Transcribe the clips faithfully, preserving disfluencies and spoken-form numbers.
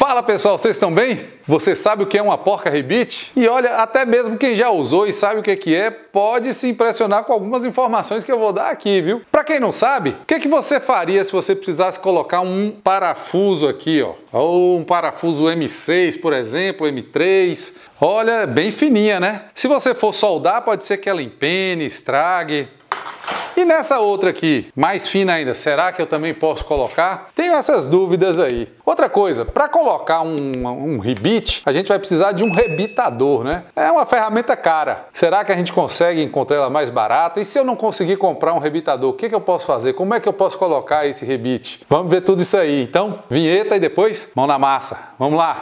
Fala pessoal, vocês estão bem? Você sabe o que é uma porca rebite? E olha, até mesmo quem já usou e sabe o que é, pode se impressionar com algumas informações que eu vou dar aqui, viu? Para quem não sabe, o que, que você faria se você precisasse colocar um parafuso aqui, ó? Ou um parafuso M seis, por exemplo, M três. Olha, bem fininha, né? Se você for soldar, pode ser que ela empene, estrague. E nessa outra aqui, mais fina ainda, será que eu também posso colocar? Tenho essas dúvidas aí. Outra coisa, para colocar um, um rebite, a gente vai precisar de um rebitador, né? É uma ferramenta cara. Será que a gente consegue encontrar ela mais barata? E se eu não conseguir comprar um rebitador, o que, que eu posso fazer? Como é que eu posso colocar esse rebite? Vamos ver tudo isso aí. Então, vinheta e depois, mão na massa. Vamos lá!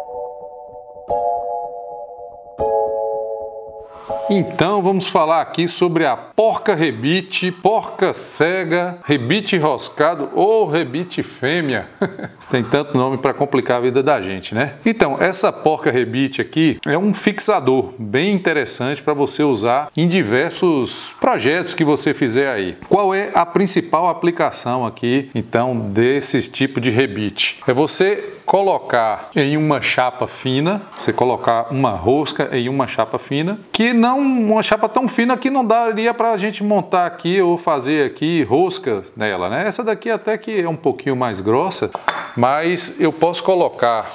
Então vamos falar aqui sobre a porca rebite, porca cega, rebite roscado ou rebite fêmea. Tem tanto nome para complicar a vida da gente, né? Então, essa porca rebite aqui é um fixador bem interessante para você usar em diversos projetos que você fizer aí. Qual é a principal aplicação aqui, então, desse tipo de rebite? É você colocar em uma chapa fina, você colocar uma rosca em uma chapa fina, que não uma chapa tão fina que não daria para a gente montar aqui ou fazer aqui rosca nela, né? Essa daqui até que é um pouquinho mais grossa, mas eu posso colocar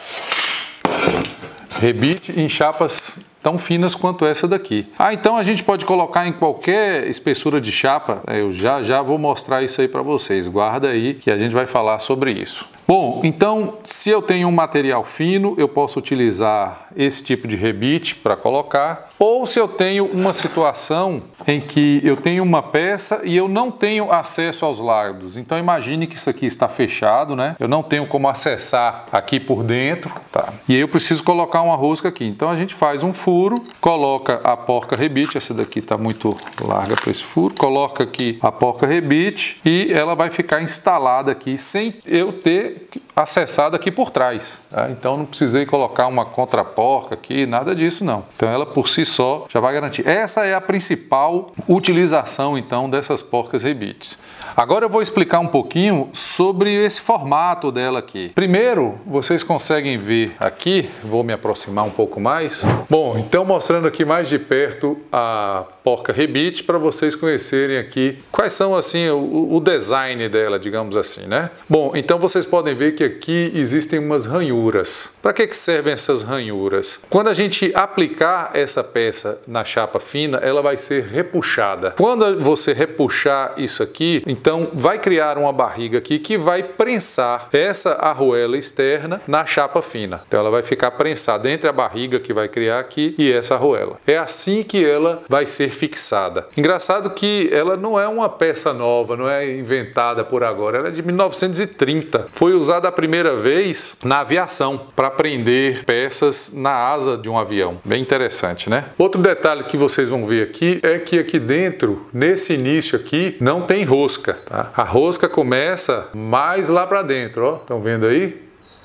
rebite em chapas tão finas quanto essa daqui. Ah, então a gente pode colocar em qualquer espessura de chapa. Eu já já vou mostrar isso aí para vocês. Guarda aí que a gente vai falar sobre isso. Bom, então se eu tenho um material fino, eu posso utilizar esse tipo de rebite para colocar. Ou se eu tenho uma situação em que eu tenho uma peça e eu não tenho acesso aos lados. Então imagine que isso aqui está fechado, né? Eu não tenho como acessar aqui por dentro, tá? E aí eu preciso colocar uma rosca aqui. Então a gente faz um furo, coloca a porca rebite, essa daqui está muito larga para esse furo, coloca aqui a porca rebite e ela vai ficar instalada aqui sem eu ter acessado aqui por trás, tá? Então não precisei colocar uma contraporca aqui, nada disso não. Então ela por si só já vai garantir. Essa é a principal utilização então dessas porcas rebites. Agora eu vou explicar um pouquinho sobre esse formato dela aqui. Primeiro, vocês conseguem ver aqui, vou me aproximar um pouco mais. Bom, então mostrando aqui mais de perto a porca rebite para vocês conhecerem aqui quais são assim o, o design dela, digamos assim, né? Bom, então vocês podem ver que aqui existem umas ranhuras. Para que que servem essas ranhuras? Quando a gente aplicar essa peça na chapa fina, ela vai ser repuxada. Quando você repuxar isso aqui, então vai criar uma barriga aqui que vai prensar essa arruela externa na chapa fina. Então ela vai ficar prensada entre a barriga que vai criar aqui e essa arruela. É assim que ela vai ser fixada. Engraçado que ela não é uma peça nova, não é inventada por agora, ela é de mil novecentos e trinta. Foi usada a primeira vez na aviação para prender peças na asa de um avião. Bem interessante, né? Outro detalhe que vocês vão ver aqui é que aqui dentro, nesse início aqui, não tem rosca, tá? A rosca começa mais lá para dentro, ó. Estão vendo aí?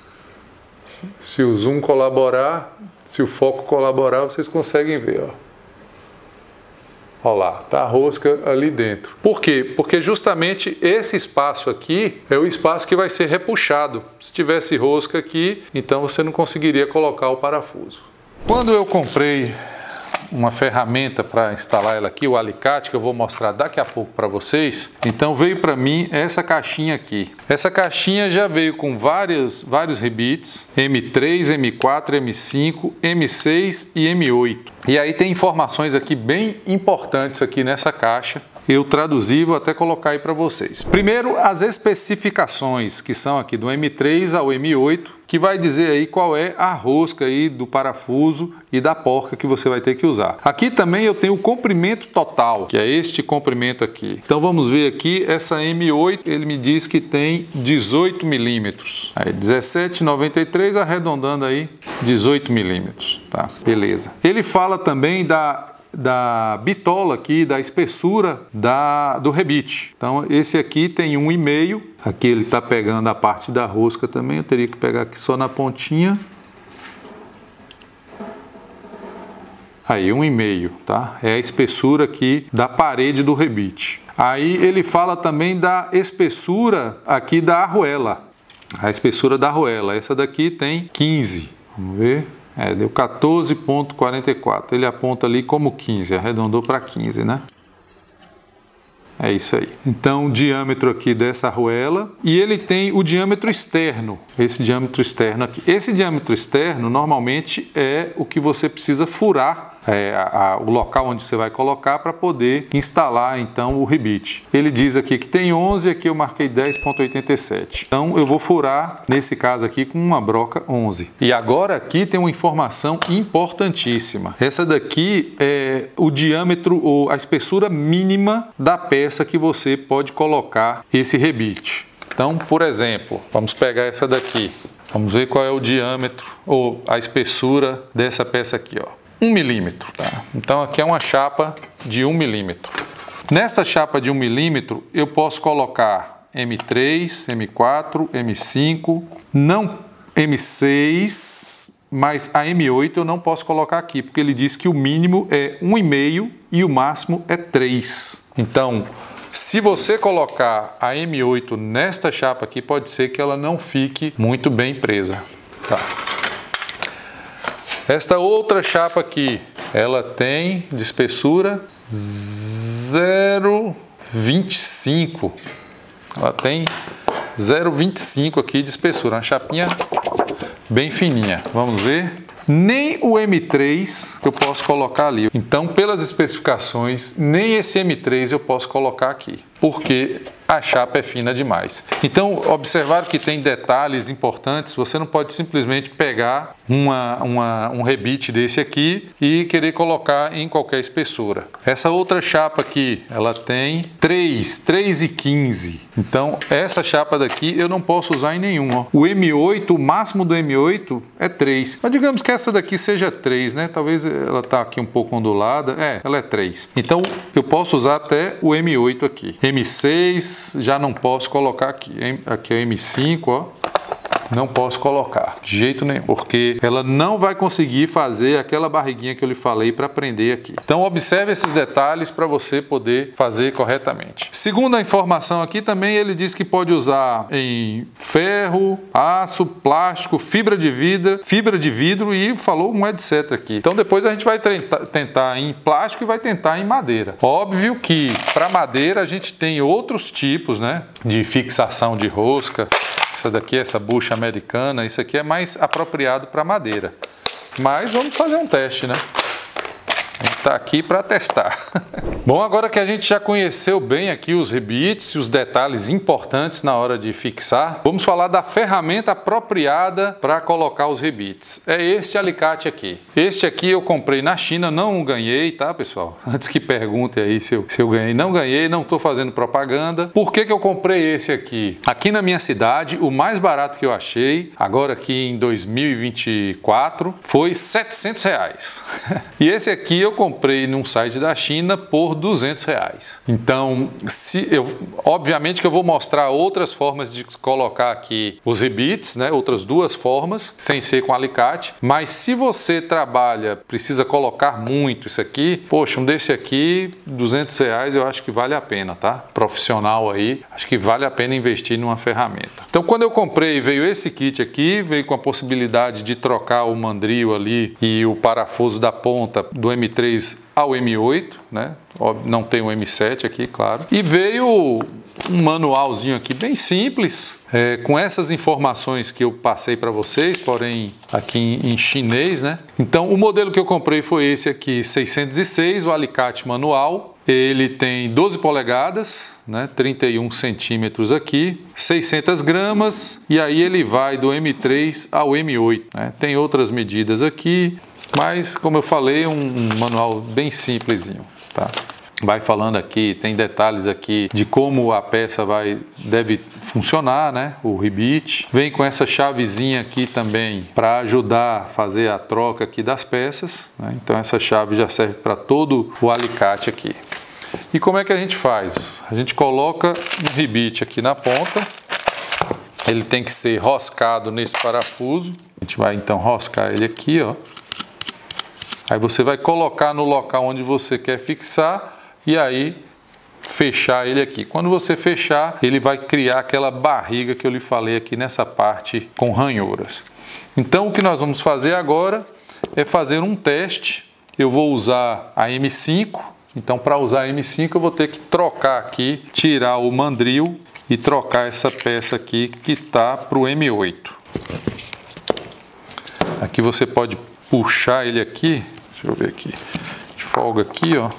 Se o zoom colaborar, se o foco colaborar, vocês conseguem ver, ó. Olha lá, tá a rosca ali dentro. Por quê? Porque justamente esse espaço aqui é o espaço que vai ser repuxado. Se tivesse rosca aqui, então você não conseguiria colocar o parafuso. Quando eu comprei uma ferramenta para instalar ela aqui, o alicate, que eu vou mostrar daqui a pouco para vocês, então veio para mim essa caixinha aqui. Essa caixinha já veio com vários, vários rebites, M três, M quatro, M cinco, M seis e M oito. E aí tem informações aqui bem importantes aqui nessa caixa. Eu traduzi, vou até colocar aí para vocês. Primeiro, as especificações, que são aqui do M três ao M oito, que vai dizer aí qual é a rosca aí do parafuso e da porca que você vai ter que usar. Aqui também eu tenho o comprimento total, que é este comprimento aqui. Então vamos ver aqui, essa M oito, ele me diz que tem dezoito milímetros. Aí dezessete vírgula noventa e três, arredondando aí, dezoito milímetros, tá? Beleza. Ele fala também da da bitola aqui, da espessura da, do rebite. Então esse aqui tem um e meio, aqui ele está pegando a parte da rosca também, eu teria que pegar aqui só na pontinha. Aí um e meio, tá? É a espessura aqui da parede do rebite. Aí ele fala também da espessura aqui da arruela. a espessura da arruela. Essa daqui tem quinze, vamos ver, é, deu quatorze ponto quarenta e quatro, ele aponta ali como quinze, arredondou para quinze, né? É isso aí. Então, o diâmetro aqui dessa arruela, e ele tem o diâmetro externo, esse diâmetro externo aqui. Esse diâmetro externo, normalmente, é o que você precisa furar, é, a, a, o local onde você vai colocar para poder instalar, então, o rebite. Ele diz aqui que tem onze, aqui eu marquei dez ponto oitenta e sete. Então, eu vou furar, nesse caso aqui, com uma broca onze. E agora aqui tem uma informação importantíssima. Essa daqui é o diâmetro, ou a espessura mínima da peça que você pode colocar esse rebite. Então, por exemplo, vamos pegar essa daqui. Vamos ver qual é o diâmetro ou a espessura dessa peça aqui, ó. um milímetro, tá? Então aqui é uma chapa de um milímetro. Nessa chapa de um milímetro eu posso colocar M três, M quatro, M cinco, não M seis, mas a M oito eu não posso colocar aqui, porque ele diz que o mínimo é um vírgula cinco e o máximo é três. Então, se você colocar a M oito nesta chapa aqui, pode ser que ela não fique muito bem presa. Tá. Esta outra chapa aqui, ela tem de espessura zero vírgula vinte e cinco. Ela tem zero vírgula vinte e cinco aqui de espessura, uma chapinha bem fininha. Vamos ver. Nem o M três eu posso colocar ali. Então, pelas especificações, nem esse M três eu posso colocar aqui, porque a chapa é fina demais. Então, observaram que tem detalhes importantes. Você não pode simplesmente pegar uma, uma, um rebite desse aqui e querer colocar em qualquer espessura. Essa outra chapa aqui, ela tem três, três e quinze. Então, essa chapa daqui eu não posso usar em nenhum. Ó. O M oito, o máximo do M oito é três. Mas digamos que essa daqui seja três, né? Talvez ela tá aqui um pouco ondulada. É, ela é três. Então, eu posso usar até o M oito aqui. M seis já não posso colocar aqui. Aqui é o M cinco, ó. Não posso colocar, de jeito nenhum, porque ela não vai conseguir fazer aquela barriguinha que eu lhe falei para prender aqui. Então observe esses detalhes para você poder fazer corretamente. Segundo a informação aqui também, ele diz que pode usar em ferro, aço, plástico, fibra de vidro, fibra de vidro e falou um etcétera aqui. Então depois a gente vai tentar em plástico e vai tentar em madeira. Óbvio que para madeira a gente tem outros tipos, né, de fixação de rosca. Essa daqui, essa bucha americana, isso aqui é mais apropriado para madeira. Mas vamos fazer um teste, né? A gente está aqui para testar. Bom, agora que a gente já conheceu bem aqui os rebites e os detalhes importantes na hora de fixar, vamos falar da ferramenta apropriada para colocar os rebites. É este alicate aqui. Este aqui eu comprei na China, não ganhei, tá, pessoal? Antes que perguntem aí se eu, se eu ganhei, não ganhei, não estou fazendo propaganda. Por que que eu comprei esse aqui? Aqui na minha cidade, o mais barato que eu achei, agora aqui em dois mil e vinte e quatro, foi setecentos reais. E esse aqui eu comprei num site da China por duzentos reais. Então, se eu, obviamente que eu vou mostrar outras formas de colocar aqui os rebites, né? Outras duas formas, sem ser com alicate. Mas se você trabalha, precisa colocar muito isso aqui, poxa, um desse aqui, duzentos reais, eu acho que vale a pena, tá? Profissional aí, acho que vale a pena investir numa ferramenta. Então, quando eu comprei, veio esse kit aqui, veio com a possibilidade de trocar o mandril ali e o parafuso da ponta do M três ao M oito, né? Não tem o M sete aqui, claro. E veio um manualzinho aqui bem simples, é, com essas informações que eu passei para vocês, porém aqui em, em chinês, né? Então o modelo que eu comprei foi esse aqui, seiscentos e seis, o alicate manual. Ele tem doze polegadas, né? trinta e um centímetros aqui, seiscentas gramas, e aí ele vai do M três ao M oito, né? Tem outras medidas aqui, mas como eu falei, um, um manual bem simplesinho, tá? Vai falando aqui, tem detalhes aqui de como a peça vai, deve funcionar, né? O rebite. Vem com essa chavezinha aqui também para ajudar a fazer a troca aqui das peças, né? Então essa chave já serve para todo o alicate aqui. E como é que a gente faz? A gente coloca um rebite aqui na ponta. Ele tem que ser roscado nesse parafuso. A gente vai então roscar ele aqui, ó. Aí você vai colocar no local onde você quer fixar e aí fechar ele aqui. Quando você fechar, ele vai criar aquela barriga que eu lhe falei aqui nessa parte com ranhuras. Então o que nós vamos fazer agora é fazer um teste. Eu vou usar a M cinco. Então, para usar a M cinco, eu vou ter que trocar aqui, tirar o mandril e trocar essa peça aqui que tá para o M oito. Aqui você pode puxar ele aqui, deixa eu ver aqui, de folga aqui, ó.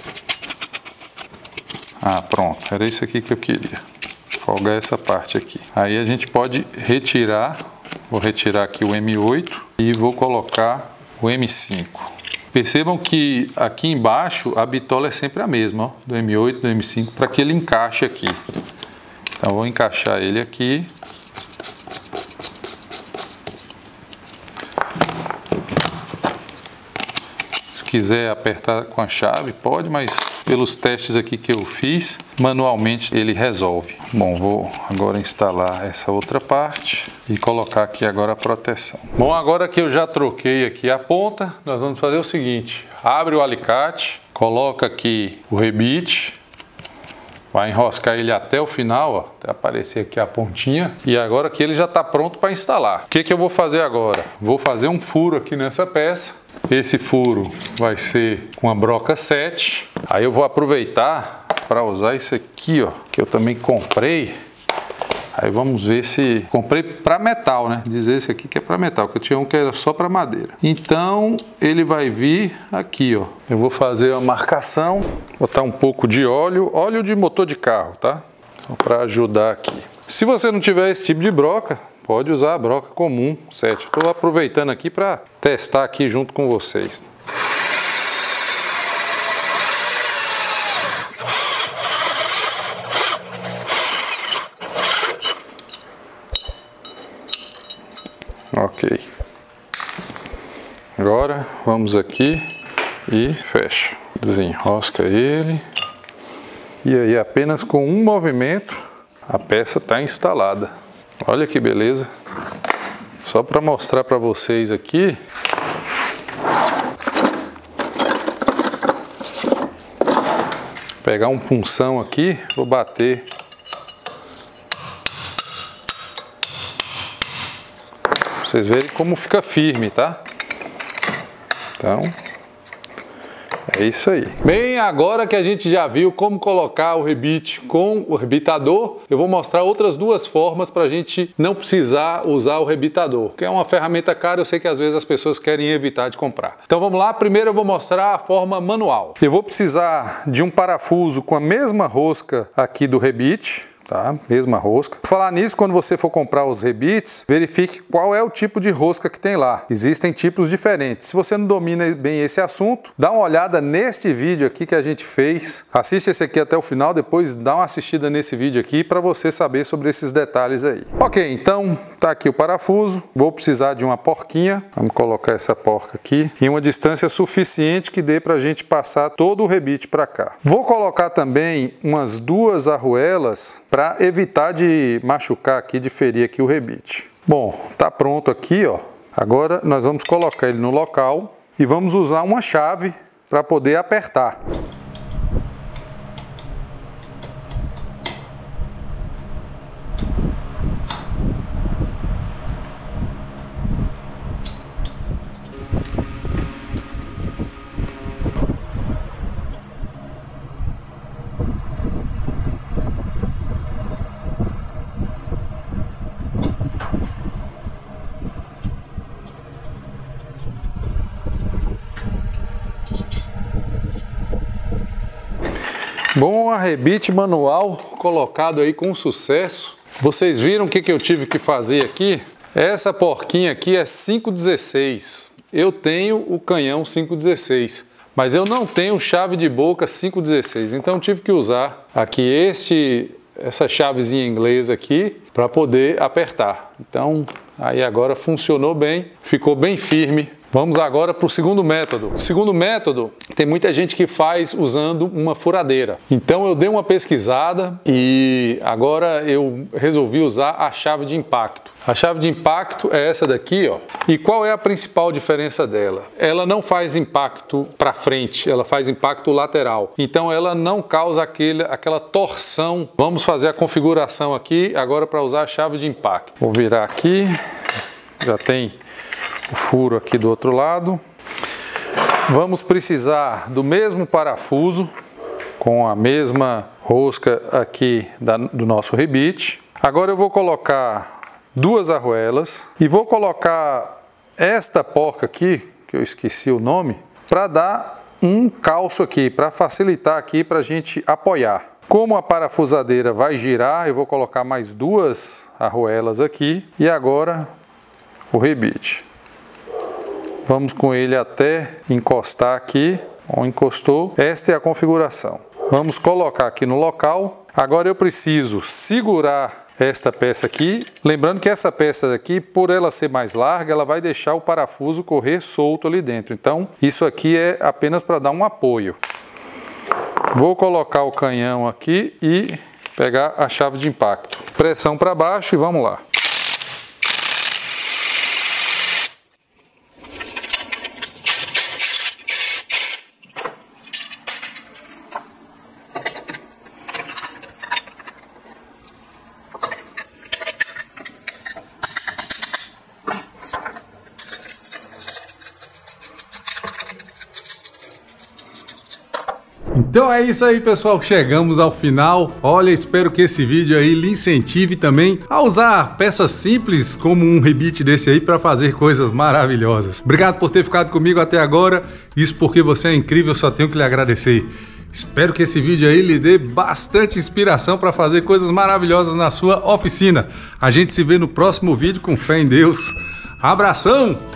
Ah, pronto, era isso aqui que eu queria, folgar essa parte aqui. Aí a gente pode retirar, vou retirar aqui o M oito e vou colocar o M cinco. Percebam que aqui embaixo a bitola é sempre a mesma, ó, do M oito, do M cinco, para que ele encaixe aqui. Então vou encaixar ele aqui. Se quiser apertar com a chave, pode, mas pelos testes aqui que eu fiz, manualmente ele resolve. Bom, vou agora instalar essa outra parte e colocar aqui agora a proteção. Bom, agora que eu já troquei aqui a ponta, nós vamos fazer o seguinte: abre o alicate, coloca aqui o rebite, vai enroscar ele até o final, ó, até aparecer aqui a pontinha, e agora que ele já está pronto para instalar. O que que eu vou fazer agora? Vou fazer um furo aqui nessa peça. Esse furo vai ser com a broca sete. Aí eu vou aproveitar para usar isso aqui, ó, que eu também comprei. Aí vamos ver se... Comprei para metal, né? Dizer esse aqui que é para metal, que eu tinha um que era só para madeira. Então ele vai vir aqui, ó. Eu vou fazer a marcação, botar um pouco de óleo, óleo de motor de carro, tá? Só para ajudar aqui. Se você não tiver esse tipo de broca, pode usar a broca comum, sete. Estou aproveitando aqui para testar aqui junto com vocês. Ok. Agora vamos aqui e fecha. Desenrosca ele. E aí apenas com um movimento a peça está instalada. Olha que beleza. Só para mostrar para vocês aqui. Vou pegar um punção aqui, vou bater. Pra vocês verem como fica firme, tá? Então, é isso aí. Bem, agora que a gente já viu como colocar o rebite com o rebitador, eu vou mostrar outras duas formas para a gente não precisar usar o rebitador, que é uma ferramenta cara, eu sei que às vezes as pessoas querem evitar de comprar. Então vamos lá, primeiro eu vou mostrar a forma manual. Eu vou precisar de um parafuso com a mesma rosca aqui do rebite. Tá? Mesma rosca. Por falar nisso, quando você for comprar os rebites, verifique qual é o tipo de rosca que tem lá. Existem tipos diferentes. Se você não domina bem esse assunto, dá uma olhada neste vídeo aqui que a gente fez. Assiste esse aqui até o final, depois dá uma assistida nesse vídeo aqui para você saber sobre esses detalhes aí. Ok, então tá aqui o parafuso. Vou precisar de uma porquinha. Vamos colocar essa porca aqui em uma distância suficiente que dê para a gente passar todo o rebite para cá. Vou colocar também umas duas arruelas para para evitar de machucar aqui, de ferir aqui o rebite. Bom, tá pronto aqui, ó. Agora nós vamos colocar ele no local e vamos usar uma chave para poder apertar. Bom, a rebite manual colocado aí com sucesso. Vocês viram o que, que eu tive que fazer aqui? Essa porquinha aqui é cinco dezesseis. Eu tenho o canhão cinco dezesseis, mas eu não tenho chave de boca cinco dezesseis. Então eu tive que usar aqui este, essa chavezinha inglesa aqui para poder apertar. Então aí agora funcionou bem, ficou bem firme Vamos agora para o segundo método. O segundo método, tem muita gente que faz usando uma furadeira. Então eu dei uma pesquisada e agora eu resolvi usar a chave de impacto. A chave de impacto é essa daqui, ó. E qual é a principal diferença dela? Ela não faz impacto para frente, ela faz impacto lateral. Então ela não causa aquele, aquela torção. Vamos fazer a configuração aqui agora para usar a chave de impacto. Vou virar aqui, já tem o furo aqui do outro lado. Vamos precisar do mesmo parafuso, com a mesma rosca aqui da, do nosso rebite. Agora eu vou colocar duas arruelas e vou colocar esta porca aqui, que eu esqueci o nome, para dar um calço aqui, para facilitar aqui para a gente apoiar. Como a parafusadeira vai girar, eu vou colocar mais duas arruelas aqui e agora o rebite. Vamos com ele até encostar aqui, ó, encostou. Esta é a configuração. Vamos colocar aqui no local. Agora eu preciso segurar esta peça aqui. Lembrando que essa peça daqui, por ela ser mais larga, ela vai deixar o parafuso correr solto ali dentro. Então, isso aqui é apenas para dar um apoio. Vou colocar o canhão aqui e pegar a chave de impacto. Pressão para baixo e vamos lá. Então é isso aí, pessoal, chegamos ao final. Olha, espero que esse vídeo aí lhe incentive também a usar peças simples como um rebite desse aí para fazer coisas maravilhosas. Obrigado por ter ficado comigo até agora, isso porque você é incrível, só tenho que lhe agradecer. Espero que esse vídeo aí lhe dê bastante inspiração para fazer coisas maravilhosas na sua oficina. A gente se vê no próximo vídeo, com fé em Deus. Abração!